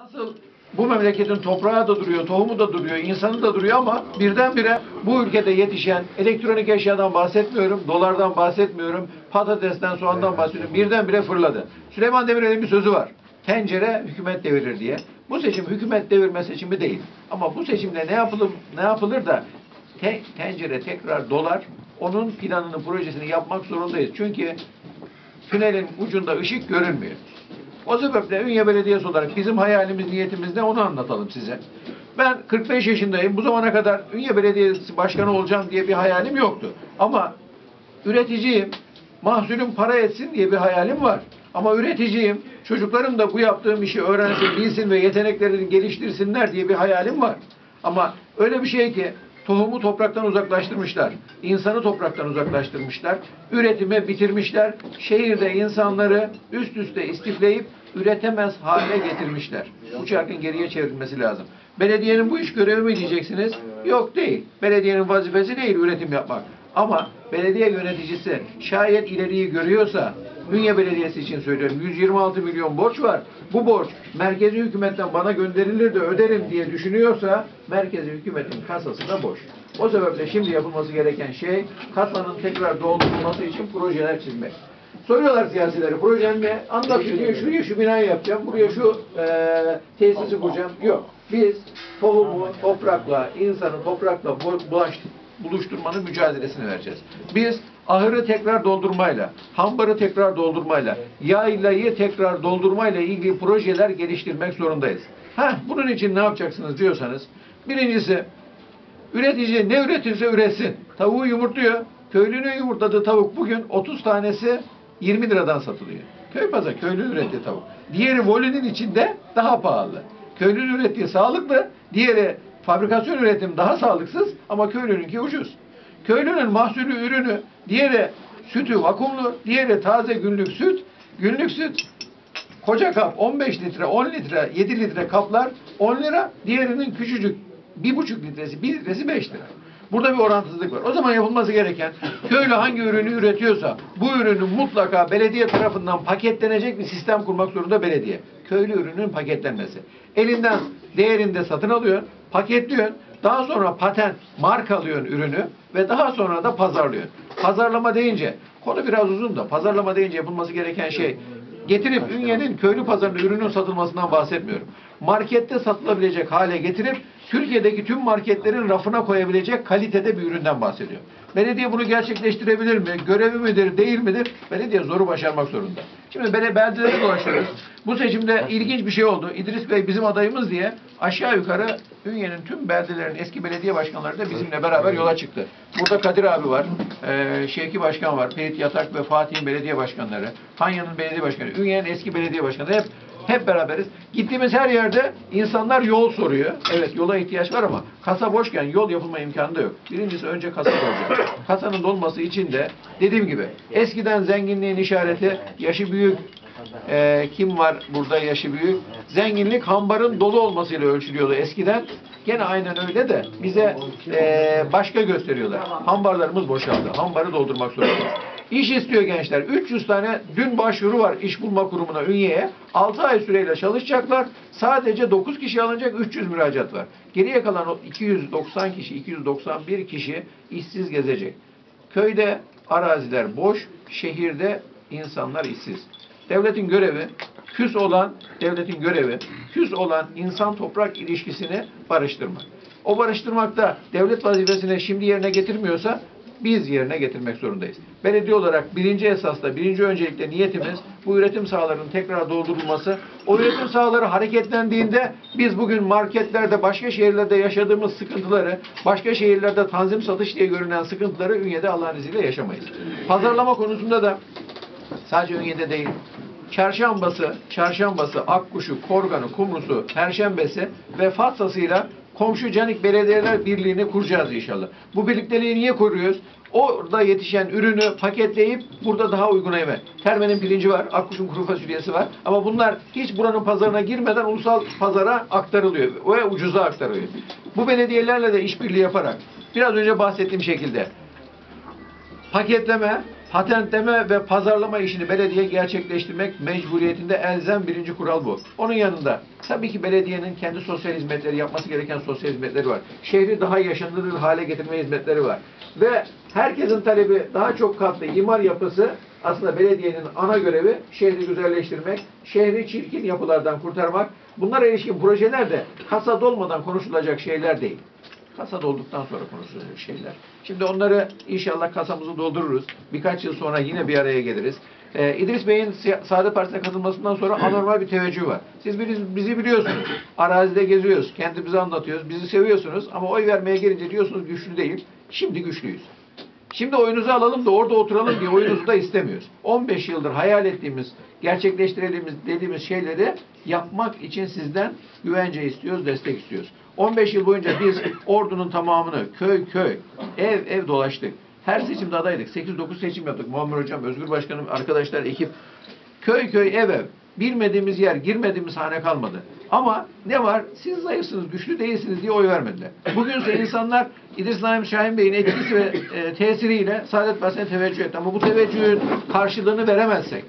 Nasıl bu memleketin toprağı da duruyor, tohumu da duruyor, insanı da duruyor ama birdenbire bu ülkede yetişen elektronik eşyadan bahsetmiyorum, dolardan bahsetmiyorum, patatesten, soğandan bahsediyorum. Birdenbire fırladı. Süleyman Demirel'in bir sözü var. Tencere hükümet devirir diye. Bu seçim hükümet devirme seçimi değil. Ama bu seçimde ne yapılır da tencere tekrar dolar, onun planını, projesini yapmak zorundayız. Çünkü tünelin ucunda ışık görünmüyor. O sebeple Ünye Belediyesi olarak bizim hayalimiz, niyetimiz ne onu anlatalım size. Ben 45 yaşındayım. Bu zamana kadar Ünye Belediyesi Başkanı olacağım diye bir hayalim yoktu. Ama üreticiyim. Mahsulüm para etsin diye bir hayalim var. Ama üreticiyim. Çocuklarım da bu yaptığım işi öğrensin, bilsin ve yeteneklerini geliştirsinler diye bir hayalim var. Ama öyle bir şey ki tohumu topraktan uzaklaştırmışlar. İnsanı topraktan uzaklaştırmışlar. Üretimi bitirmişler. Şehirde insanları üst üste istifleyip üretemez hale getirmişler. Bu çarkın geriye çevrilmesi lazım. Belediyenin bu iş görevi mi diyeceksiniz? Yok değil. Belediyenin vazifesi değil üretim yapmak. Ama belediye yöneticisi şayet ileriyi görüyorsa, Ünye Belediyesi için söylüyorum, 126 milyon borç var. Bu borç merkezi hükümetten bana gönderilir de öderim diye düşünüyorsa merkezi hükümetin kasası da boş. O sebeple şimdi yapılması gereken şey kasanın tekrar doldurulması için projeler çizmek. Soruyorlar siyasileri, projen ne? Anlatıyor diyor, şuraya şu binayı yapacağım, buraya şu tesisi kuracağım. Yok. Biz tohumu toprakla, insanı toprakla buluşturmanın mücadelesini vereceğiz. Biz ahırı tekrar doldurmayla, hambarı tekrar doldurmayla, yaylayı tekrar doldurmayla ilgili projeler geliştirmek zorundayız. Bunun için ne yapacaksınız diyorsanız, birincisi, üretici ne üretirse üretsin. Tavuğu yumurtluyor. Köylünün yumurtladığı tavuk bugün 30 tanesi 20 liradan satılıyor. Köy pazarı, köylünün ürettiği tavuk. Diğeri volünün içinde daha pahalı. Köylünün ürettiği sağlıklı, diğeri fabrikasyon üretim daha sağlıksız ama köylününki ucuz. Köylünün mahsulü, ürünü, diğeri sütü vakumlu, diğeri taze günlük süt. Günlük süt koca kap 15 litre, 10 litre, 7 litre kaplar 10 lira, diğerinin küçücük 1,5 litresi, 1 litresi 5 lira. Burada bir orantısızlık var. O zaman yapılması gereken, köylü hangi ürünü üretiyorsa bu ürünün mutlaka belediye tarafından paketlenecek bir sistem kurmak zorunda belediye. Köylü ürünün paketlenmesi. Elinden değerinde satın alıyor, paketliyor, daha sonra patent, marka alıyorsun ürünü ve daha sonra da pazarlıyor. Pazarlama deyince, konu biraz uzun da pazarlama deyince yapılması gereken şey, getirip Ünye'nin köylü pazarında ürünün satılmasından bahsetmiyorum. Markette satılabilecek hale getirip Türkiye'deki tüm marketlerin rafına koyabilecek kalitede bir üründen bahsediyor. Belediye bunu gerçekleştirebilir mi? Görevi midir, değil midir? Belediye zoru başarmak zorunda. Şimdi belediyeleri dolaşıyoruz. Bu seçimde ilginç bir şey oldu. İdris Bey bizim adayımız diye aşağı yukarı Ünye'nin tüm beldelerin eski belediye başkanları da bizimle beraber yola çıktı. Burada Kadir abi var, Şevki Başkan var, Ferit Yatak ve Fatih'in belediye başkanları, Tanya'nın belediye başkanı, Ünye'nin eski belediye başkanları hep beraberiz. Gittiğimiz her yerde insanlar yol soruyor. Evet, yola ihtiyaç var ama kasa boşken yol yapılma imkanı da yok. Birincisi önce kasa dolacak. Kasanın dolması için de dediğim gibi eskiden zenginliğin işareti yaşı büyük. Kim var burada yaşı büyük? Zenginlik hambarın dolu olmasıyla ölçülüyordu eskiden. Gene aynen öyle de bize başka gösteriyorlar. Hambarlarımız boşaldı. Hambarı doldurmak zorundayız. İş istiyor gençler. 300 tane dün başvuru var iş bulma kurumuna Ünye'ye. 6 ay süreyle çalışacaklar. Sadece 9 kişi alınacak, 300 müracaat var. Geriye kalan o 290 kişi, 291 kişi işsiz gezecek. Köyde araziler boş, şehirde insanlar işsiz. Devletin görevi, küs olan insan toprak ilişkisini barıştırmak. O barıştırmakta devlet vazifesini şimdi yerine getirmiyorsa biz yerine getirmek zorundayız. Belediye olarak birinci esasla, birinci öncelikle niyetimiz bu üretim sahalarının tekrar doldurulması. O üretim sahaları hareketlendiğinde biz bugün marketlerde, başka şehirlerde yaşadığımız sıkıntıları, başka şehirlerde tanzim satış diye görünen sıkıntıları Ünye'de Allah'ın izniyle yaşamayız. Pazarlama konusunda da sadece Ünye'de değil, Çarşambası, Akkuşu, Korganı, Kumrusu, Perşembesi ve Fatsa'sıyla komşu Canik Belediyeler Birliği'ni kuracağız inşallah. Bu birlikteliği niye kuruyoruz? Orada yetişen ürünü paketleyip burada daha uyguna yeme. Termenin pirinci var, Akkuş'un kuru fasulyesi var. Ama bunlar hiç buranın pazarına girmeden ulusal pazara aktarılıyor ve ucuza aktarılıyor. Bu belediyelerle de işbirliği yaparak biraz önce bahsettiğim şekilde paketleme, patentleme ve pazarlama işini belediye gerçekleştirmek mecburiyetinde elzem birinci kural bu. Onun yanında tabii ki belediyenin kendi sosyal hizmetleri, yapması gereken sosyal hizmetleri var. Şehri daha yaşanılır hale getirme hizmetleri var. Ve herkesin talebi daha çok katlı imar yapısı aslında belediyenin ana görevi şehri güzelleştirmek, şehri çirkin yapılardan kurtarmak. Bunlara ilişkin projeler de kasa dolmadan konuşulacak şeyler değil. Kasa dolduktan sonra konuşulacak şeyler. Şimdi onları inşallah kasamızı doldururuz. Birkaç yıl sonra yine bir araya geliriz. İdris Bey'in Saadet Partisi'ne katılmasından sonra anormal bir teveccüh var. Siz bizi biliyorsunuz. Arazide geziyoruz. Kendimizi anlatıyoruz. Bizi seviyorsunuz. Ama oy vermeye gelince diyorsunuz güçlü değil. Şimdi güçlüyüz. Şimdi oyunuzu alalım da orada oturalım diye oyunuzu da istemiyoruz. 15 yıldır hayal ettiğimiz, gerçekleştirelim dediğimiz şeyleri yapmak için sizden güvence istiyoruz, destek istiyoruz. 15 yıl boyunca biz ordunun tamamını köy köy, ev dolaştık. Her seçimde adaydık. 8-9 seçim yaptık. Muammer Hocam, Özgür Başkanım, arkadaşlar, ekip. Köy köy, ev. Bilmediğimiz yer, girmediğimiz hane kalmadı. Ama ne var? Siz zayıfsınız, güçlü değilsiniz diye oy vermediler. Bugünse insanlar İdris Naim Şahin Bey'in etkisi ve tesiriyle Saadet Partisi'ne teveccüh etti. Ama bu teveccühün karşılığını veremezsek,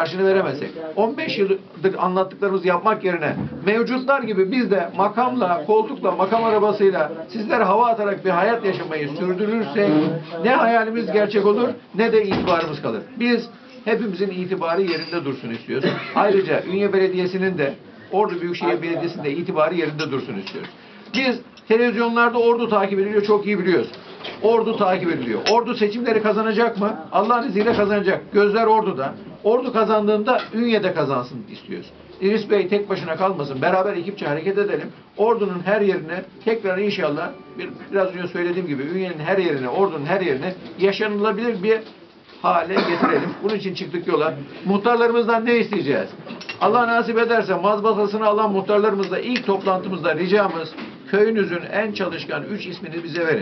15 yıldır anlattıklarımızı yapmak yerine mevcutlar gibi biz de makamla, koltukla, makam arabasıyla sizlere hava atarak bir hayat yaşamayı sürdürürsek ne hayalimiz gerçek olur ne de itibarımız kalır. Biz hepimizin itibarı yerinde dursun istiyoruz. Ayrıca Ünye Belediyesi'nin de Ordu Büyükşehir Belediyesi'nin de itibarı yerinde dursun istiyoruz. Biz televizyonlarda Ordu takip ediliyor, çok iyi biliyoruz. Ordu takip ediliyor. Ordu seçimleri kazanacak mı? Allah'ın izniyle kazanacak. Gözler Ordu'da. Ordu kazandığında Ünye'de kazansın istiyoruz. İdris Bey tek başına kalmasın. Beraber ekipçe hareket edelim. Ordu'nun her yerine tekrar inşallah biraz önce söylediğim gibi Ünye'nin her yerine, Ordu'nun her yerine yaşanılabilir bir hale getirelim. Bunun için çıktık yola. Muhtarlarımızdan ne isteyeceğiz? Allah nasip ederse mazbatasını alan muhtarlarımızla ilk toplantımızda ricamız köyünüzün en çalışkan 3 ismini bize verin.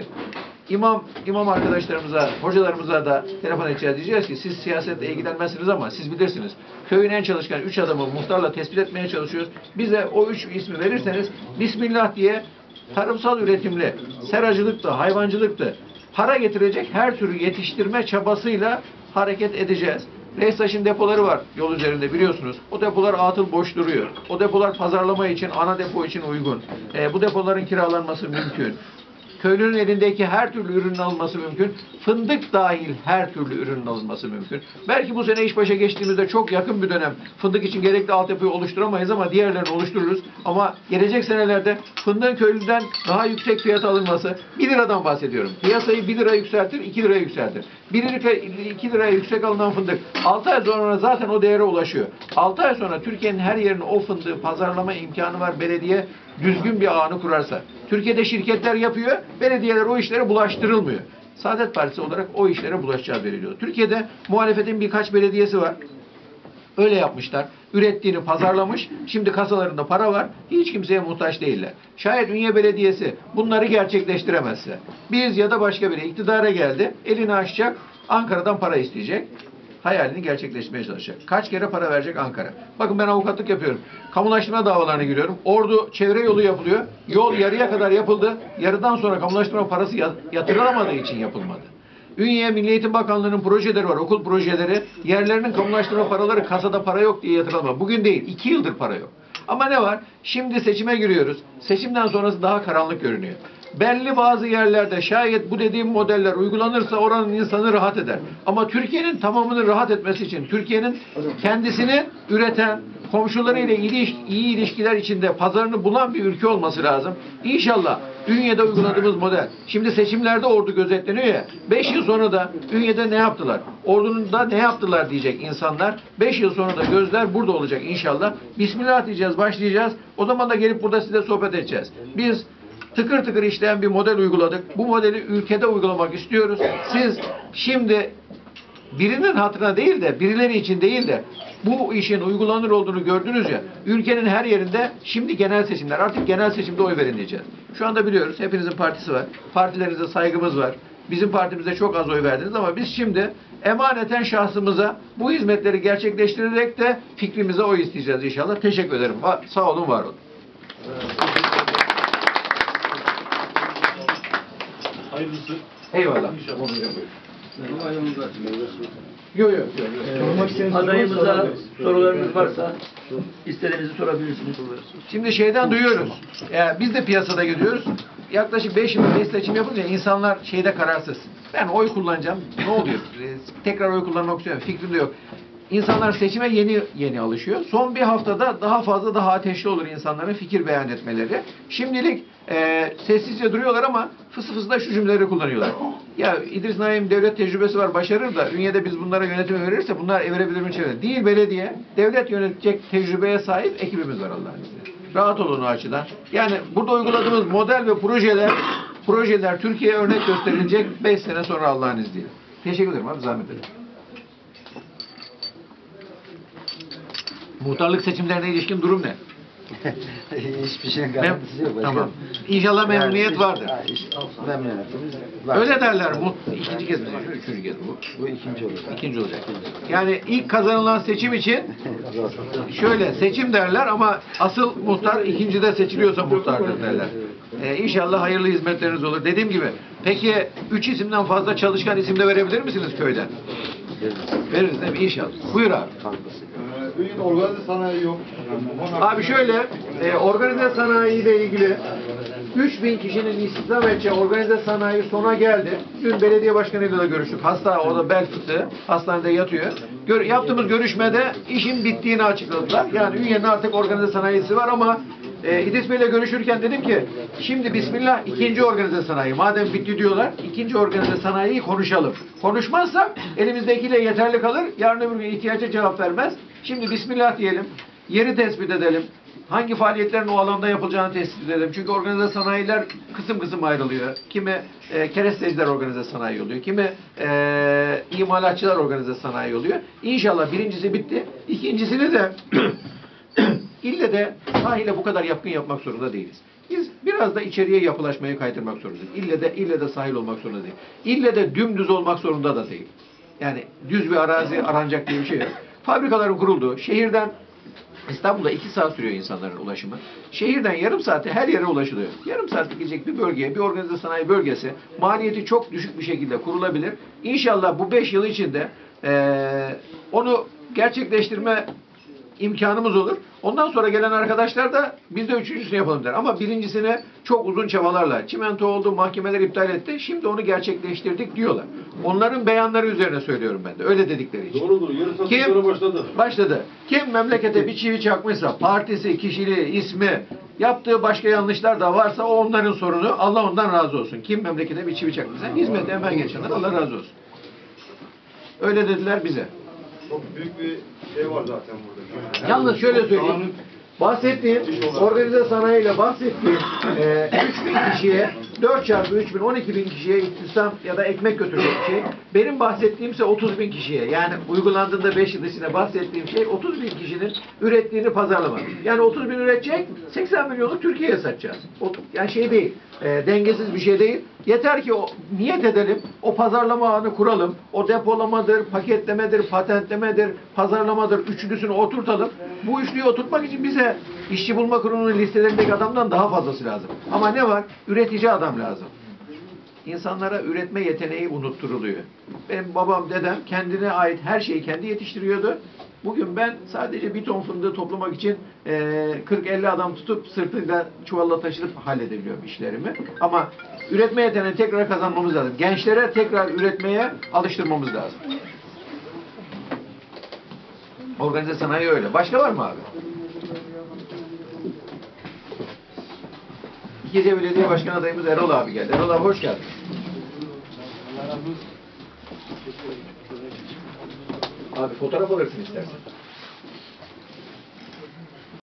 İmam arkadaşlarımıza, hocalarımıza da telefon edeceğiz. Diyeceğiz ki siz siyasetle ilgilenmezsiniz ama siz bilirsiniz. Köyün en çalışkan 3 adamı muhtarla tespit etmeye çalışıyoruz. Bize o 3 ismi verirseniz Bismillah diye tarımsal üretimli, seracılıktı, hayvancılıktı, para getirecek her türlü yetiştirme çabasıyla hareket edeceğiz. Reistaş'ın depoları var yol üzerinde biliyorsunuz. O depolar atıl boş duruyor. O depolar pazarlama için, ana depo için uygun. Bu depoların kiralanması mümkün. Köylünün elindeki her türlü ürünün alınması mümkün. Fındık dahil her türlü ürünün alınması mümkün. Belki bu sene iş başa geçtiğimizde çok yakın bir dönem fındık için gerekli altyapıyı oluşturamayız ama diğerlerini oluştururuz. Ama gelecek senelerde fındığın köylüden daha yüksek fiyat alınması, 1 liradan bahsediyorum. Piyasayı 1 lira yükseltir, 2 liraya yükseltir. 2 liraya yüksek alınan fındık 6 ay sonra zaten o değere ulaşıyor. 6 ay sonra Türkiye'nin her yerine o fındığı pazarlama imkanı var belediye düzgün bir ağını kurarsa. Türkiye'de şirketler yapıyor, belediyeler o işlere bulaştırılmıyor. Saadet Partisi olarak o işlere bulaşacağı veriliyor. Türkiye'de muhalefetin birkaç belediyesi var. Öyle yapmışlar. Ürettiğini pazarlamış. Şimdi kasalarında para var. Hiç kimseye muhtaç değiller. Şayet Ünye Belediyesi bunları gerçekleştiremezse, biz ya da başka biri iktidara geldi, elini açacak, Ankara'dan para isteyecek. Hayalini gerçekleştirmeye çalışacak. Kaç kere para verecek Ankara? Bakın ben avukatlık yapıyorum. Kamulaştırma davalarına giriyorum. Ordu çevre yolu yapılıyor. Yol yarıya kadar yapıldı. Yarıdan sonra kamulaştırma parası yatırılamadığı için yapılmadı. Ünye Milli Eğitim Bakanlığı'nın projeleri var. Okul projeleri. Yerlerinin kamulaştırma paraları kasada para yok diye yatırılmadı. Bugün değil. 2 yıldır para yok. Ama ne var? Şimdi seçime giriyoruz. Seçimden sonrası daha karanlık görünüyor. Belli bazı yerlerde şayet bu dediğim modeller uygulanırsa oranın insanı rahat eder. Ama Türkiye'nin tamamının rahat etmesi için Türkiye'nin kendisini üreten, komşularıyla iyi ilişkiler içinde pazarını bulan bir ülke olması lazım. İnşallah Ünye'de uyguladığımız model. Şimdi seçimlerde ordu gözetleniyor ya. 5 yıl sonra da Ünye'de ne yaptılar? Ordunun da ne yaptılar diyecek insanlar. 5 yıl sonra da gözler burada olacak inşallah. Bismillah diyeceğiz, başlayacağız. O zaman da gelip burada size sohbet edeceğiz. Biz tıkır tıkır işleyen bir model uyguladık. Bu modeli ülkede uygulamak istiyoruz. Siz şimdi birinin hatırına değil de, birileri için değil de bu işin uygulanır olduğunu gördünüz ya, ülkenin her yerinde şimdi genel seçimler, artık genel seçimde oy verin diyeceğiz. Şu anda biliyoruz, hepinizin partisi var. Partilerinize saygımız var. Bizim partimize çok az oy verdiniz ama biz şimdi emaneten şahsımıza bu hizmetleri gerçekleştirerek de fikrimize oy isteyeceğiz inşallah. Teşekkür ederim. Sağ olun, var olun. Hayırlısı. Eyvallah. İnşallah. Yok yok. Adayımıza sorularınız varsa istediğinizi sorabilirsiniz. Şimdi şeyden duyuyoruz. Biz de piyasada gidiyoruz. Yaklaşık 5 yılda seçim yapınca insanlar şeyde kararsız. Ben oy kullanacağım. Ne oluyor? Tekrar oy kullanmak istiyorum. Fikrim de yok. İnsanlar seçime yeni alışıyor. Son bir haftada daha fazla daha ateşli olur insanların fikir beyan etmeleri. Şimdilik sessizce duruyorlar ama fısı fısı da şu cümleleri kullanıyorlar. Ya İdris Naim devlet tecrübesi var, başarır da Ünye'de biz bunlara yönetimi verirse bunlar evirebilir mi çevre? Değil belediye. Devlet yönetecek tecrübeye sahip ekibimiz var Allah'ın izniyle. Rahat olun o açıdan. Yani burada uyguladığımız model ve projeler Türkiye'ye örnek gösterilecek 5 sene sonra Allah'ın izniyle. Teşekkür ederim abi, zahmet ederim. Muhtarlık seçimlerine ilişkin durum ne? Hiçbir şeyin garantisi yok. Tamam. İnşallah memnuniyet vardır. Memnuniyetimiz var. Öyle derler. İkinci kez mi? Üçüncü kez bu. Bu ikinci olacak. İkinci olacak. Yani ilk kazanılan seçim için şöyle seçim derler ama asıl muhtar ikincide seçiliyorsa muhtardır derler. İnşallah hayırlı hizmetleriniz olur. Dediğim gibi peki 3 isimden fazla çalışkan isim de verebilir misiniz köyden? Veririz değil mi? İnşallah. Buyur abi. Ünye'de organize sanayi yok. Abi şöyle, organize sanayi ile ilgili 3000 kişinin istihdam edeceği organize sanayi sona geldi. Dün belediye başkanıyla da görüştük. Hasta, o da bel fıtığı. Hastanede yatıyor. Yaptığımız görüşmede işin bittiğini açıkladılar. Yani Ünye'nin artık organize sanayisi var ama İdris Bey'le görüşürken dedim ki şimdi bismillah ikinci organize sanayi. Madem bitti diyorlar, ikinci organize sanayiyi konuşalım. Konuşmazsak elimizdekiyle yeterli kalır. Yarın öbür gün ihtiyaca cevap vermez. Şimdi bismillah diyelim. Yeri tespit edelim. Hangi faaliyetlerin o alanda yapılacağını tespit edelim. Çünkü organize sanayiler kısım kısım ayrılıyor. Kimi keresteciler organize sanayi oluyor. Kimi imalatçılar organize sanayi oluyor. İnşallah birincisi bitti. İkincisini de ille de sahile bu kadar yapkın yapmak zorunda değiliz. Biz biraz da içeriye yapılaşmayı kaydırmak zorundayız. İlle de sahil olmak zorunda değil. İlle de dümdüz olmak zorunda da değil. Yani düz bir arazi aranacak diye bir şey yok. Fabrikaların kurulduğu, şehirden İstanbul'da 2 saat sürüyor insanların ulaşımı. Şehirden yarım saate her yere ulaşılıyor. Yarım saat gidecek bir bölgeye, bir organize sanayi bölgesi maliyeti çok düşük bir şekilde kurulabilir. İnşallah bu 5 yıl içinde onu gerçekleştirme imkanımız olur. Ondan sonra gelen arkadaşlar da biz de üçüncüsünü yapalım der. Ama birincisine çok uzun çabalarla çimento oldu, mahkemeler iptal etti. Şimdi onu gerçekleştirdik diyorlar. Onların beyanları üzerine söylüyorum ben de. Öyle dedikleri için. Doğrudur. Yarı satışları başladı. Başladı. Kim memlekete bir çivi çakmışsa, partisi, kişiliği, ismi, yaptığı başka yanlışlar da varsa o onların sorunu. Allah ondan razı olsun. Kim memlekete bir çivi çakmışsa, hizmete hemen geçenler Allah razı olsun. Öyle dediler bize. Çok büyük bir şey var zaten burada. Yalnız şöyle söyleyeyim. Bahsettiğim, organize sanayiyle bahsettiğim 3000 kişiye 4 çarpı 3000, 12.000 kişiye istihdam ya da ekmek götürecek bir şey. Benim bahsettiğimse 30.000 kişiye. Yani uygulandığında 5 yıl içinde bahsettiğim şey 30.000 kişinin ürettiğini pazarlama. Yani 30.000 üretecek, 80 milyonluk Türkiye'ye satacağız. Yani şey değil, dengesiz bir şey değil. Yeter ki niyet edelim, o pazarlama ağını kuralım. O depolamadır, paketlemedir, patentlemedir, pazarlamadır. Üçlüsünü oturtalım. Bu üçlüyü oturtmak için bize işçi bulma kurumunun listelerindeki adamdan daha fazlası lazım. Ama ne var? Üretici adam lazım. İnsanlara üretme yeteneği unutturuluyor. Benim babam, dedem kendine ait her şeyi kendi yetiştiriyordu. Bugün ben sadece bir ton fındığı toplamak için 40-50 adam tutup sırtıyla çuvalla taşınıp halledebiliyorum işlerimi. Ama üretme yeteneğini tekrar kazanmamız lazım. Gençlere tekrar üretmeye alıştırmamız lazım. Organize sanayi öyle. Başka var mı abi? İkinci Belediye Başkan adayımız Erol abi geldi. Erol abi hoş geldin. Abi fotoğraf alırsın istersen.